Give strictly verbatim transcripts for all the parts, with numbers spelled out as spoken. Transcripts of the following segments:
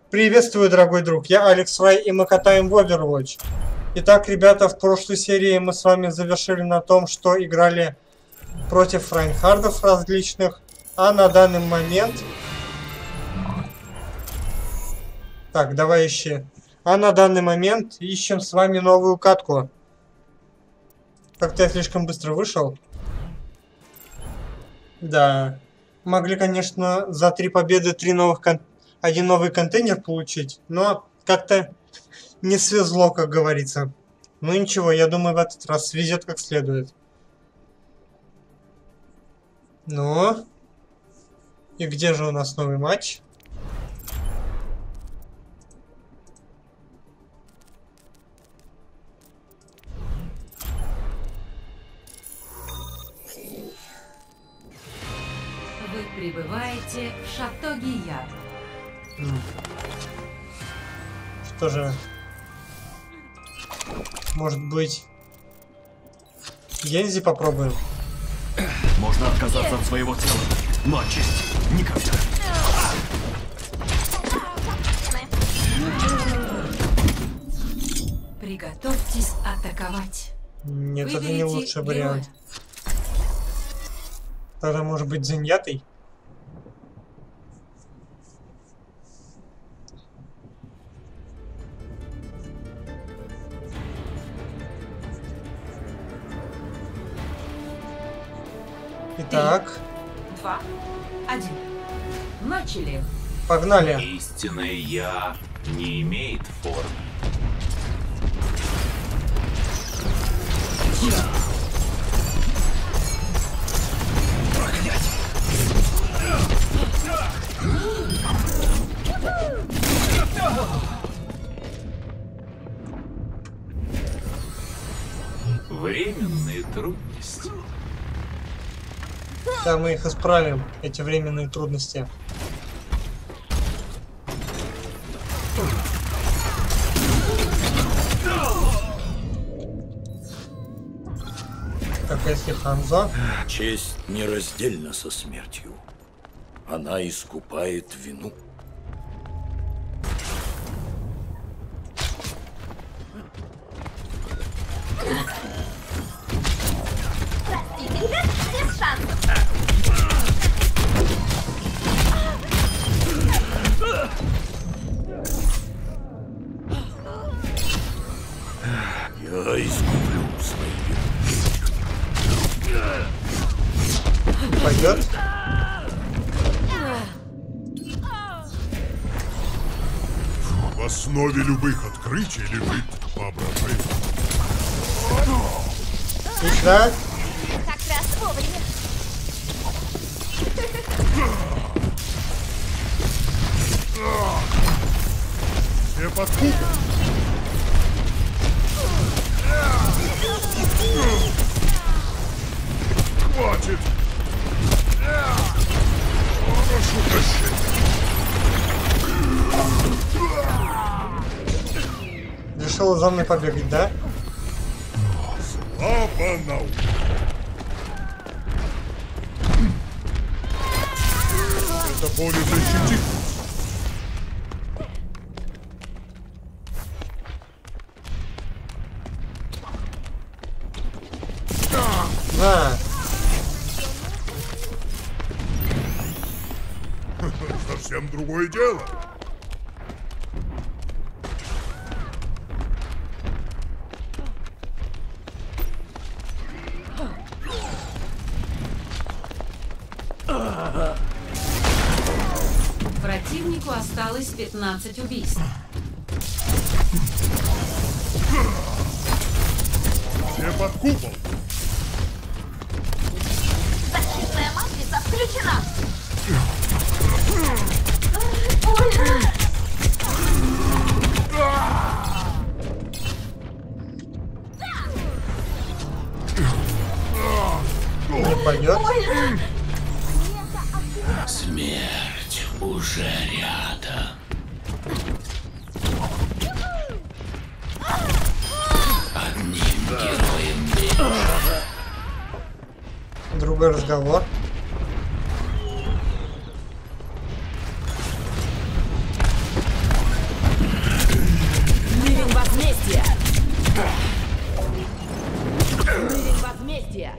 Приветствую, дорогой друг, я Алекс Вай, и мы катаем в Overwatch. Итак, ребята, в прошлой серии мы с вами завершили на том, что играли против Райнхардов различных, а на данный момент... Так, давай ищи. А на данный момент ищем с вами новую катку. Как-то я слишком быстро вышел. Да. Могли, конечно, за три победы три новых кон... один новый контейнер получить, но как-то не свезло, как говорится. Ну ничего, я думаю, в этот раз свезет как следует. Ну? И где же у нас новый матч? Вы прибываете в Шато Гия. Что же? Может быть... Гензи попробуем? Можно отказаться от своего тела, но от чести никогда. Приготовьтесь атаковать. Нет, это Выберите не лучший вариант. героя. Тогда может быть Зеньятой? Итак, Два, один. Начали. погнали. Истинное я не имеет формы. Временные трудности. Да, мы их исправим, эти временные трудности. Так, а если Ханза? Честь нераздельна со смертью. Она искупает вину. Без шансов. Я искуплю свою вину. Пойдет? В основе любых открытий лежит воображение. Отлично. Как раз вовремя. Все подкупы. Хватит. Прошу прощения. Решил за мной побегать, да? Слава науке. Это поле защитит. На. Совсем другое дело. Противнику осталось пятнадцать убийств. Все под купол. Защитная матрица включена. Не пойдет. Смерть уже рядом. Одним героем меньше. Другой разговор. возмездия!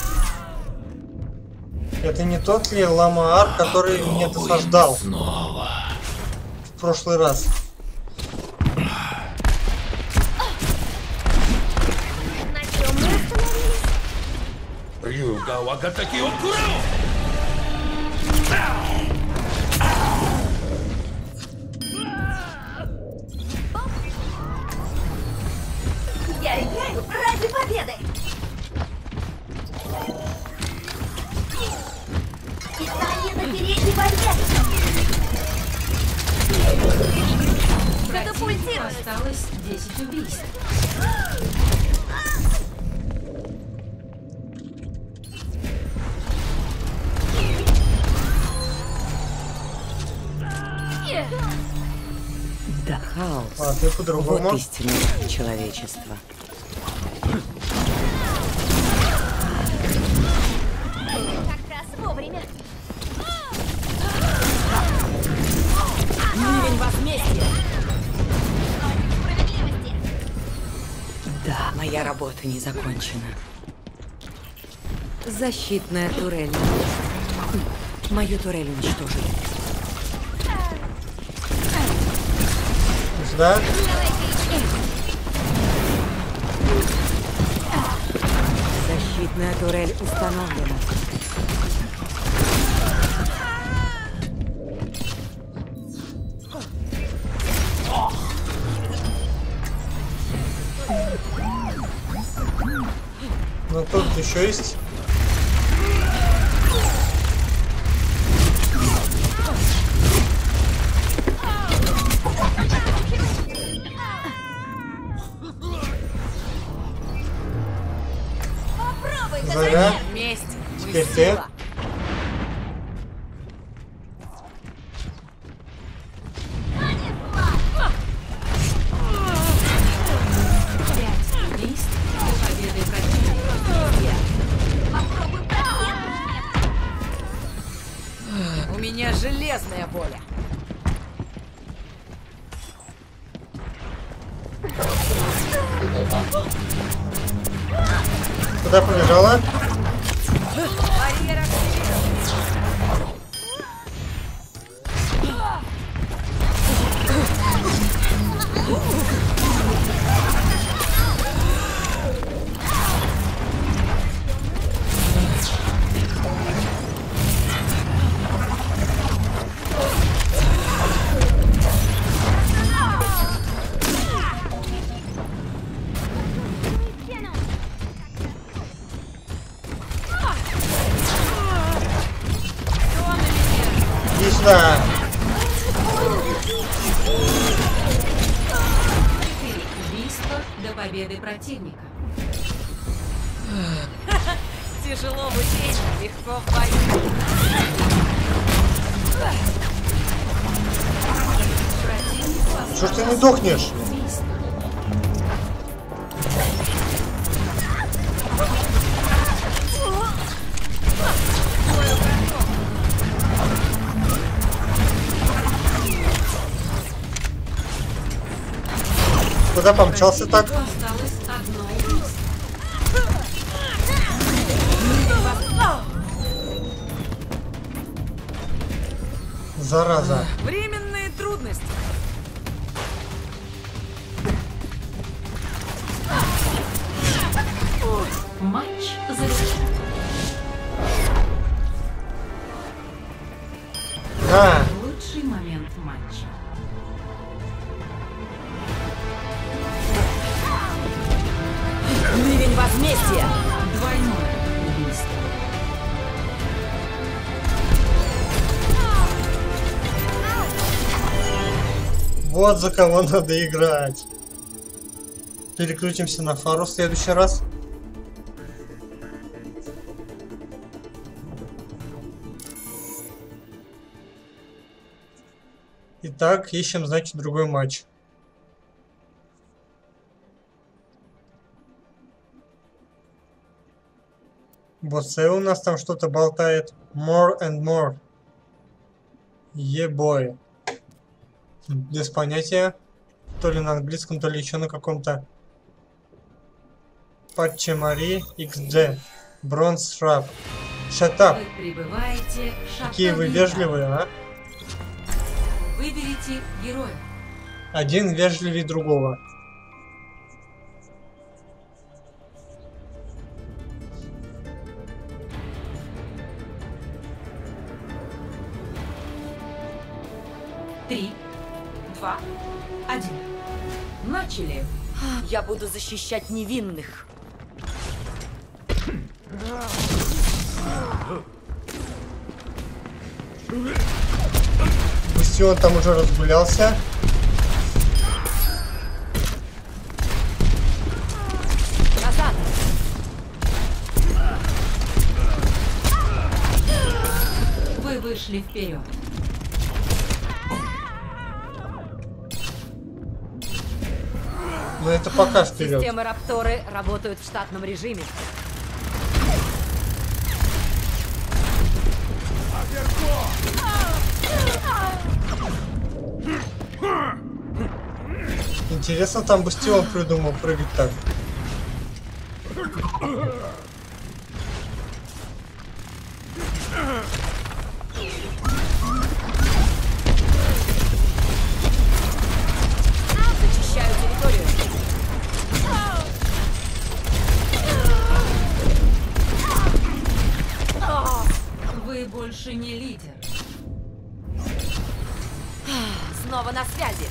Это не тот ли Ламаар, который меня досаждал Снова. в прошлый раз? На чем мы остановились? Рюга Вагатаки Окуру! Я играю ради победы! Питание на передней борьбе! Противнику Катапультирует! осталось десять убийств. Да хаос. А ты по-другому. Вот истинное человечество. Как раз вовремя! Ливень возмездия! Справедливости! Да, моя работа не закончена. Защитная турель. Мою турель уничтожили. Сюда. Защитная турель установлена. Ну тут еще есть. Попробуй-ка Заря. Месть! Теперь ты. Пять убийств до победы противника. попробуй просветлить! У меня железная воля! Куда побежала? Барьер активирован! Иди сюда. Четыре убийства до победы противника. Тяжело в учении, легко в бою. Противнику Что ж ты не осталось дохнешь? убийств. Куда помчался так? Осталось одно убийство. Зараза. Временные трудности. Матч завершен. На. Лучший момент матча. Ливень возмездия! Двойное убийство. Вот за кого надо играть. Переключимся на Фару в следующий раз. Итак, ищем, значит, другой матч. Боссе у нас там что-то болтает. More and more. Ебой. Без понятия. То ли на английском, то ли еще на каком-то. Патче Мари икс джи. Бронз шрап. Шатап. Вы прибываете в Шато Какие вы Гияр. вежливые, а? Выберите героя. Один вежливее другого. Три, два, один. Начали. Я буду защищать невинных. Бастион там уже разгулялся. Назад! Вы вышли вперед. Но это пока вперед. Системы Рапторы работают в штатном режиме. Интересно, там Бастион придумал прыгать так. Зачищаю территорию. Вы больше не лидер. Снова на связи.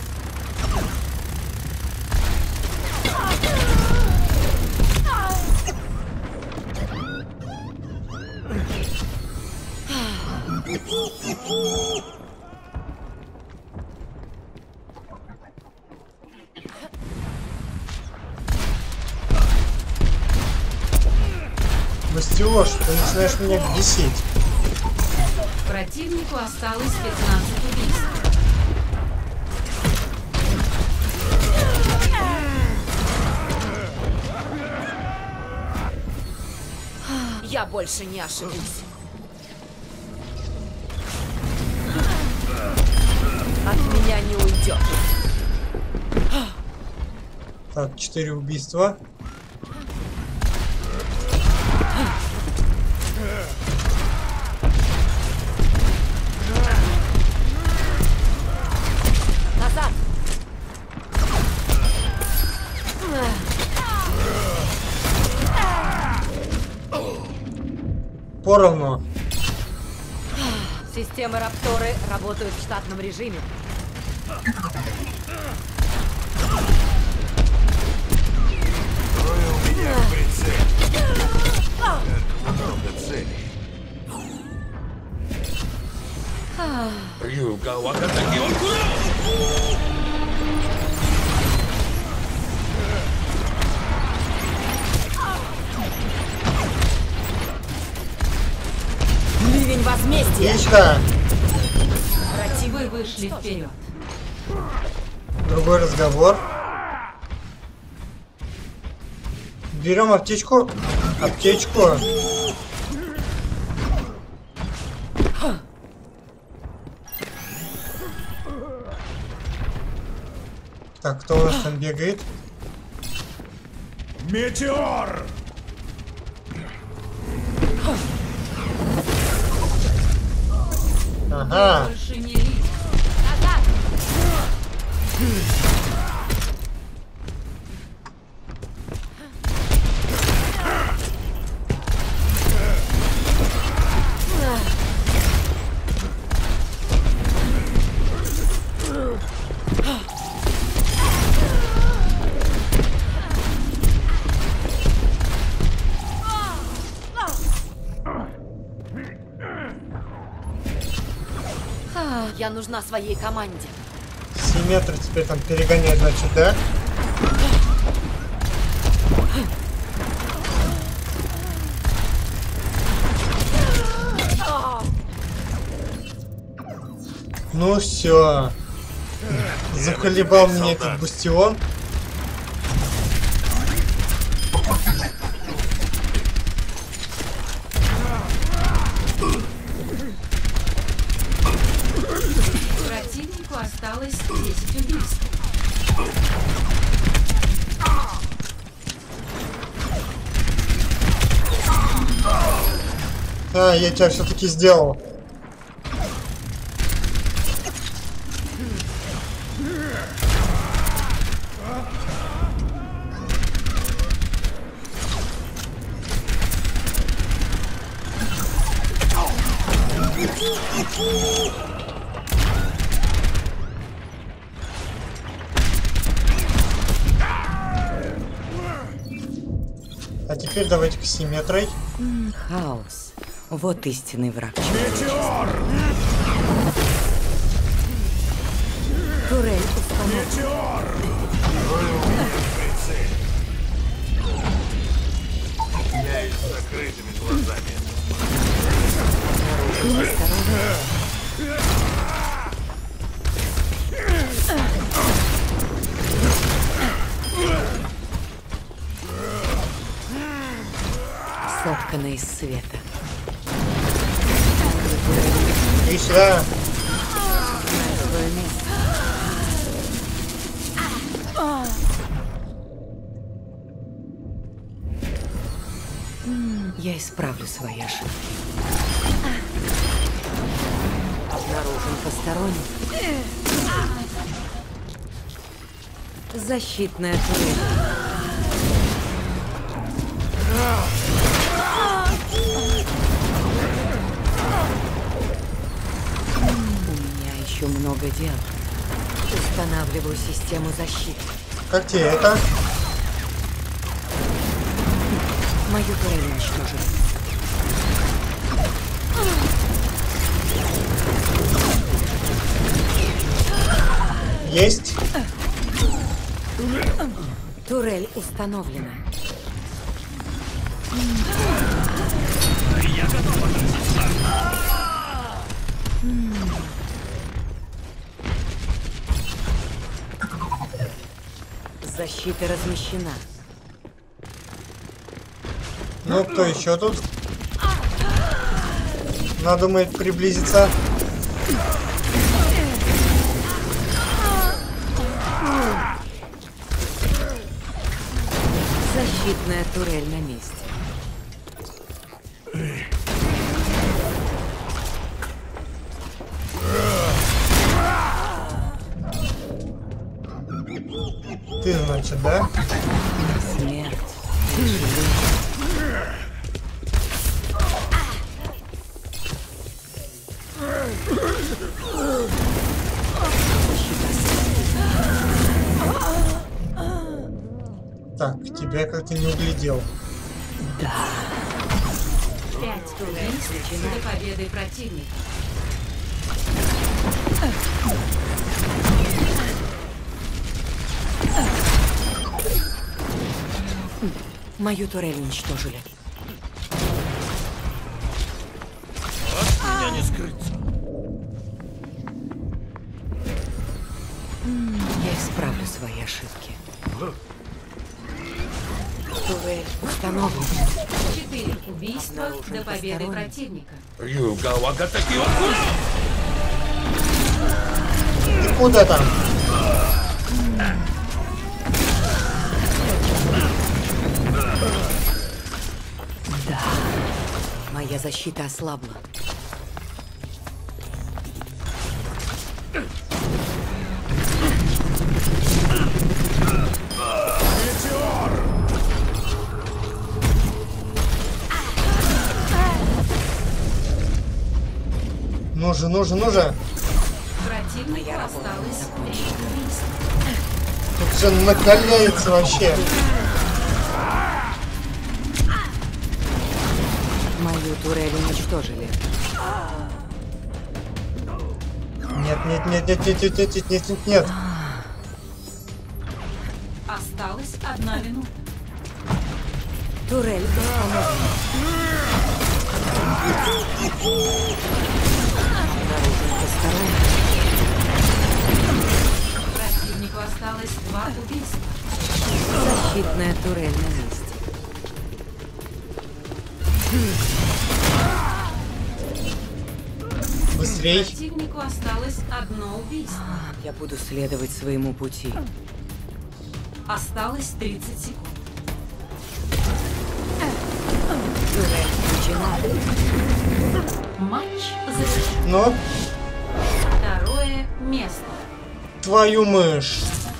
Бастиош, ты начинаешь меня бесить. Противнику осталось пятнадцать убийств. Я больше не ошибусь. От меня не уйдет. Так, четыре убийства. Назад! Поровну. Системы Рапторы работают в штатном режиме. Рюга Вагатаки Окурао! Ливень возмездия! Отлично. Вы вышли вперед. Другой разговор. Берем аптечку. Аптечку. Так, кто у нас там бегает? Метеор! Ага. Больше не лидер. Назад! Я нужна своей команде. Симметр теперь там перегоняет, значит, да? Ну все. Захолебал меня этот бастион. Противнику осталось десять убийств. А, я тебя все-таки сделал. А теперь давайте к симметрой. Хаос. Вот истинный враг. Метеор! Турель. Метеор! Я и с закрытыми глазами. Соткана из света. Иди сюда. Свое место. М, Я исправлю свои ошибки. Обнаружен посторонний. Защитная турель. У меня еще много дел. Устанавливаю систему защиты. Как тебе это? Мою турель уничтожили. Есть. Турель установлена. Защита размещена. Ну, кто еще тут? Надо, думает, приблизиться. Защитная турель на месте. Ты, значит, да? Смерть. Так, тебя как-то не углядел. Да. Пять убийств до победы противника. Мою турель уничтожили. От меня не скрыться. Я исправлю свои ошибки. Турель установлена. Четыре убийства Обнаружен до победы посторонний. противника. Юга Вагатаки Вакура! Ты куда там? Да. Моя защита ослабла. Ну же, ну же, ну же. Противнику осталось три убийства. Тут же накаляется вообще. Мою турель уничтожили. Нет, нет, нет, нет, нет, нет, нет, нет, нет, нет, нет. Осталась одна минута. Турель установлена. Обнаружен посторонний. Противнику осталось два убийства. Защитная турель на месте. Быстрей. Противнику осталось одно убийство. Я буду следовать своему пути. Осталось тридцать секунд. Турель включена. Матч завершен. Ну, Второе место. твою мышь.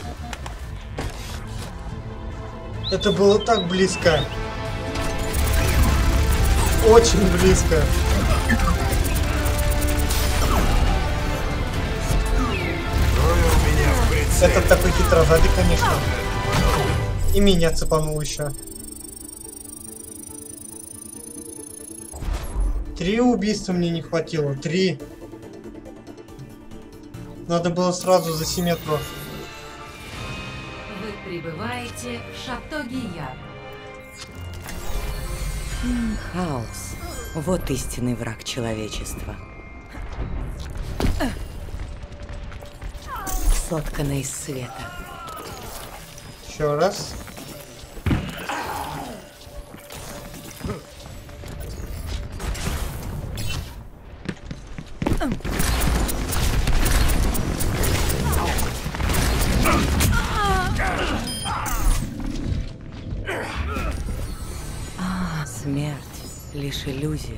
Это было так близко. Очень близко. Этот такой хитрожадый, конечно. И меня цепанул еще. Три убийства мне не хватило. Три. Надо было сразу за симметру. Вы прибываете в Шато Гияр. Хаос. Вот истинный враг человечества. Соткана из света. Еще раз. А, смерть. Лишь иллюзия.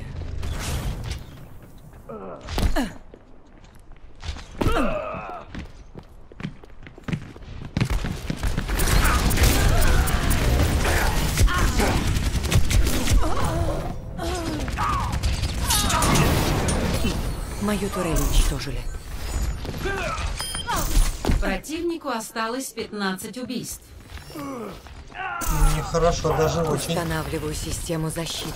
Мою турель уничтожили. Противнику осталось пятнадцать убийств. Нехорошо, даже очень. Устанавливаю систему защиты.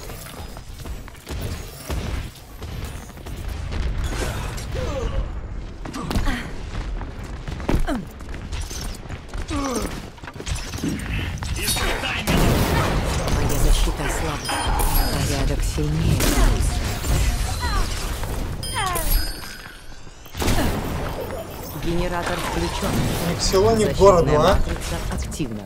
Моя защита ослабла. Порядок сильнее. Генератор включен. Ни к селу, ни к городу, а? Матрица активна.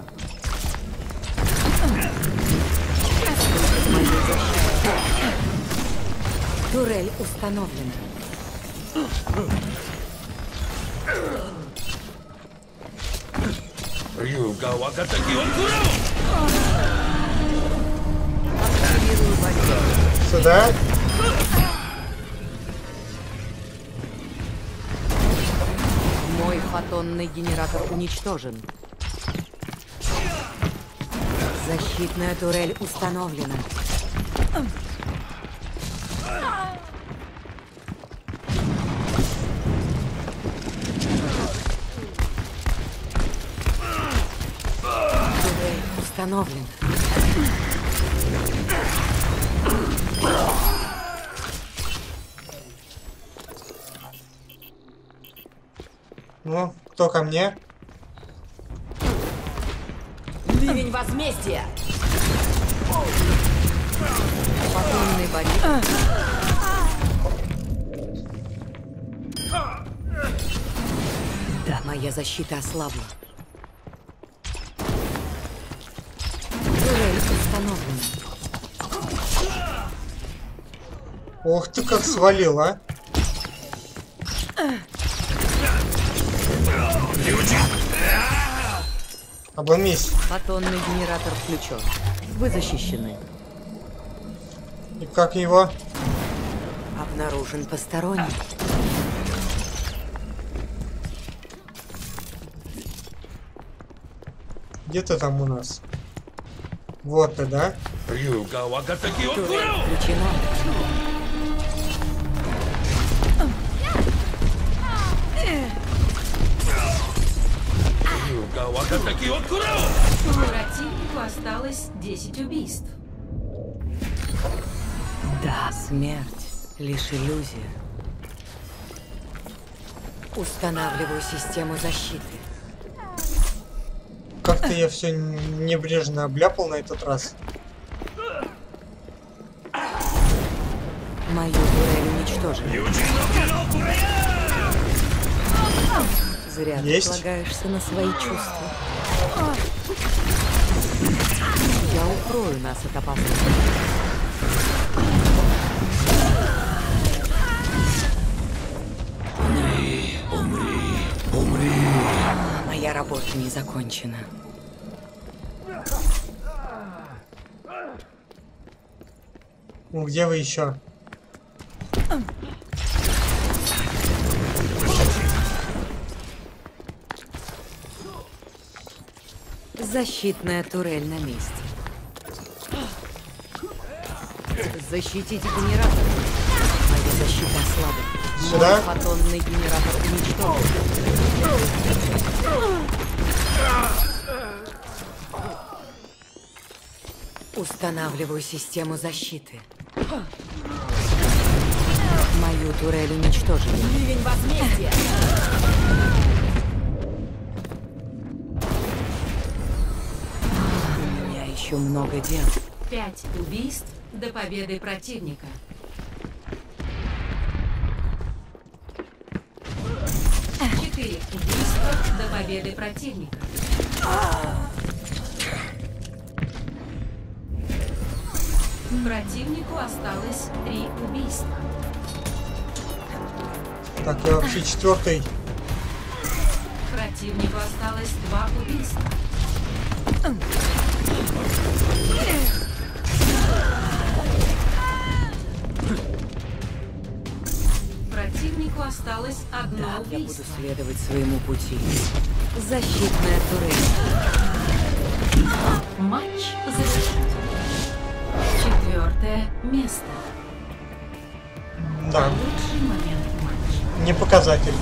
Турель установлена. Рюга Вагатаки Вакуру! Сюда. Мой фотонный генератор уничтожен. Защитная турель установлена. Турель установлена. Ну, кто ко мне? Ливень возмездия. Фотонный барьер. Да, моя защита ослабла. Турель установлена. Ох ты, как свалил, а? Обломись. Фотонный генератор включен. Вы защищены. И как его? Обнаружен посторонний. Где ты там у нас? Вот ты, да? Рюга Вагатаки Вакуру! Включена. Рюга Вагатаки Вакуру! Противнику осталось десять убийств. Да, смерть. Лишь иллюзия. Устанавливаю систему защиты. Как-то я все небрежно обляпал на этот раз. Мою турель уничтожили. Зря ты Есть? полагаешься на свои чувства. Я укрою нас от опасности. Умри, умри, умри. Моя работа не закончена. Ну, где вы еще? Защитная турель на месте. Защитите генератор. Моя защита ослаблена. Сюда? Мой фотонный генератор уничтожен. Устанавливаю систему защиты. Мою турель уничтожили. Ливень возмездия. У меня еще много дел. Пять убийств до победы противника. Четыре убийства до победы противника. Противнику осталось три убийства. Так, я вообще четвертый. Противнику осталось два убийства. Противнику осталось одно Да, я буду убийство. следовать своему пути. Защитная турель. Матч завершен. Четвертое место. Да, Лучший момент матча. не показатель.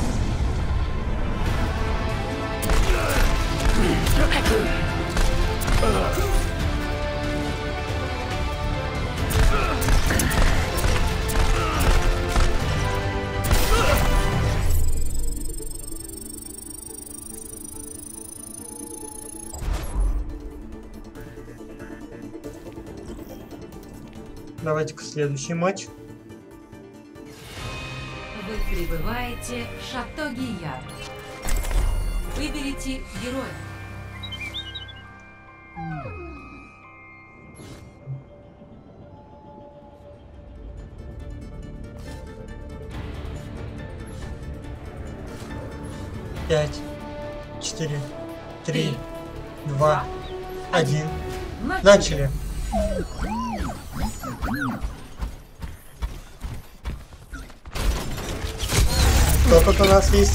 Давайте-ка следующий матч. Вы прибываете в Шато Гияр. Выберите героя. Пять, четыре, три, два, один. Начали. Кто тут у нас есть?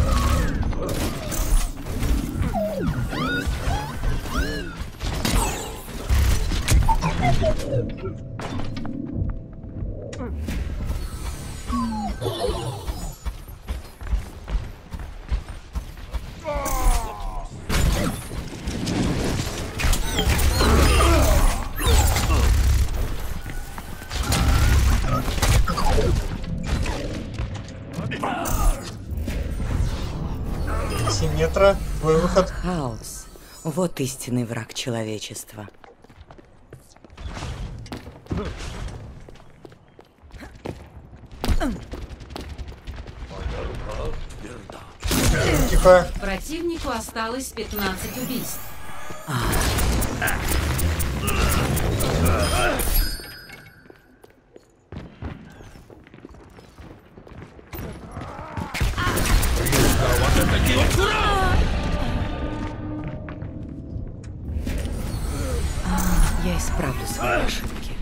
Симметра, твой выход. Хаос. Вот истинный враг человечества. Тихо. Противнику осталось пятнадцать убийств. Я исправлю свои ошибки.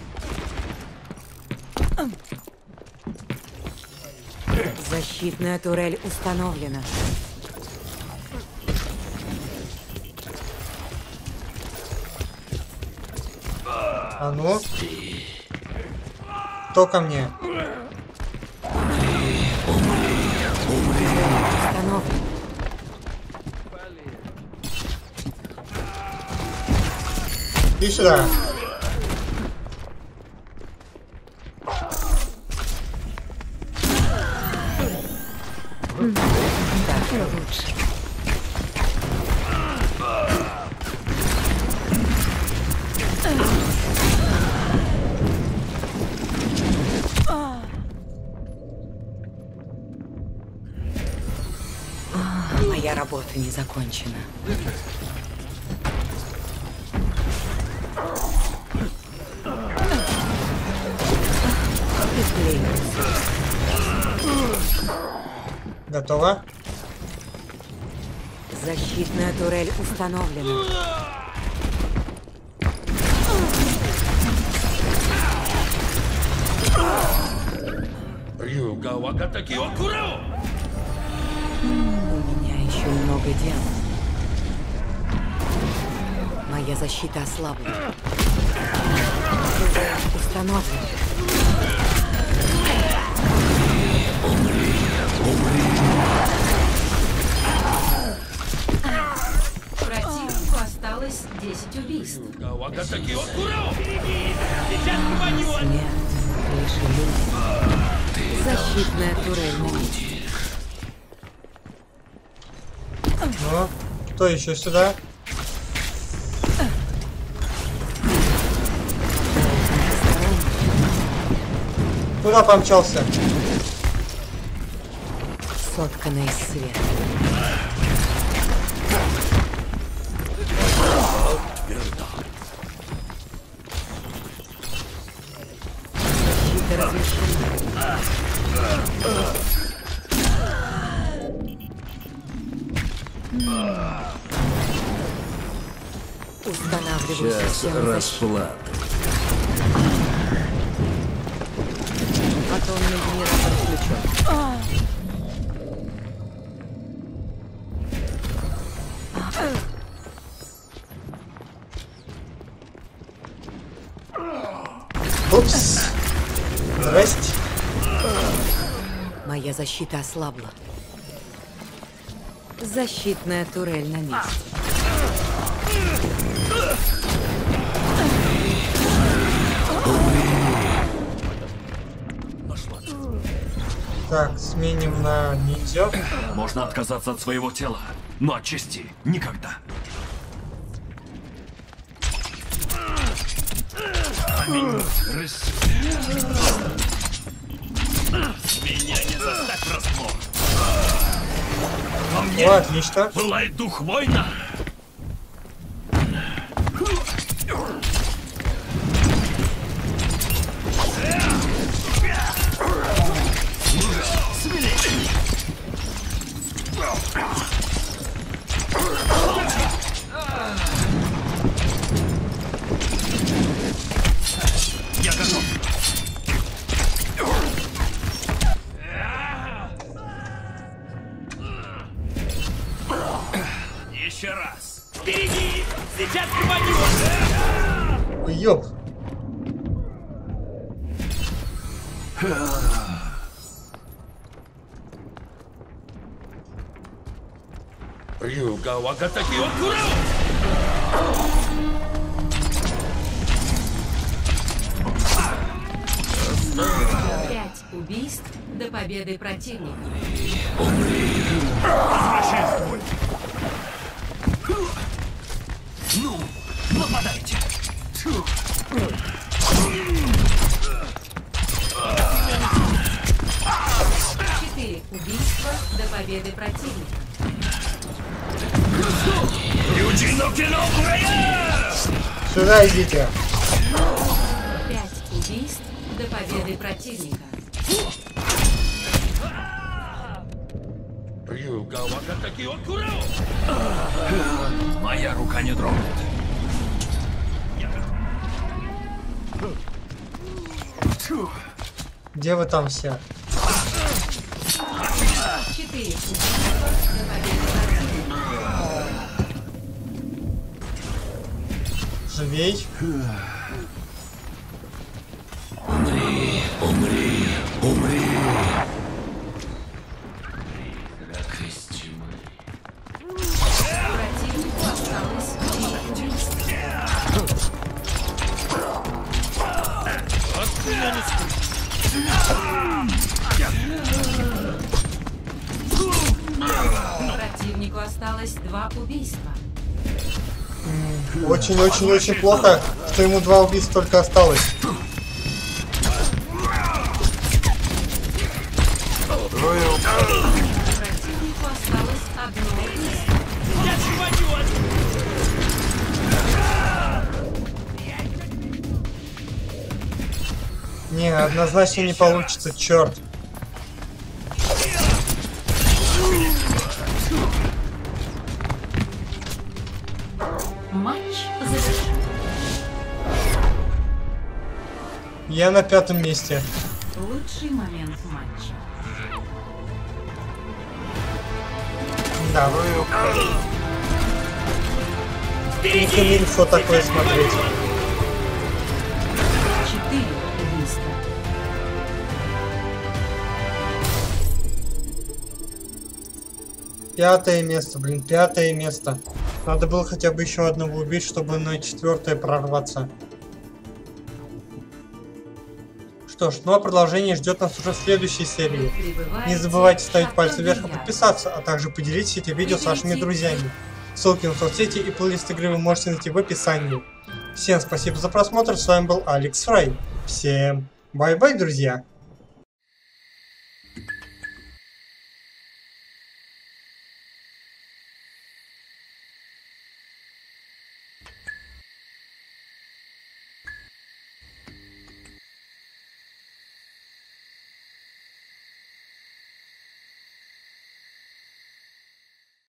Защитная турель установлена. А ну? Кто ко мне? Установлена. Иди сюда. Так лучше. Моя работа не закончена. Готово? Защитная турель установлена. У меня еще много дел. Моя защита ослаблена. Установлена. Противнику осталось десять убийств. Смерть лишь иллюзия. Защитная турель на месте. Ну, кто еще сюда? Куда помчался? Сотканная из света. Защита разрешена. Устанавливаю систему защиты. Атомный генератор включен. Упс. Здрасте. Моя защита ослабла. Защитная турель на месте. Так, сменим на ниндзя. Можно отказаться от своего тела, но от чести никогда. Меня не заставь врасплох. Во мне О, отлично. пылает дух воина. Я готов. Еще раз. Впереди! Сейчас попадешь! Ёп. Рюга Вагатаки Окура! Пять убийств до победы противника. Возвращай бой. Ну, нападайте. Четыре убийства до победы противника. Сюда идите. Пять убийств до победы противника. Рюга Вагатаки Окура! Моя рука не дрогнет. Где вы там все? Четыре убийства до победы противника. Живей. Умри, умри, умри. Противнику осталось девять убийств. Противнику осталось два убийства. Очень-очень-очень плохо, что ему два убийства только осталось. Противнику осталось одно убийство. Не, однозначно не получится, черт. Матч завершен. Я на пятом месте. Лучший момент матча. Да, вы... Не хотели, что такое смотреть. Четыре убийства. Пятое место, блин, пятое место. Надо было хотя бы еще одного убить, чтобы на четвертое прорваться. Что ж, ну а продолжение ждет нас уже в следующей серии. Не забывайте ставить пальцы вверх и подписаться, а также поделитесь этим видео с вашими друзьями. Ссылки на соцсети и плейлист игры вы можете найти в описании. Всем спасибо за просмотр, с вами был Алекс Фрай. Всем бай-бай, друзья!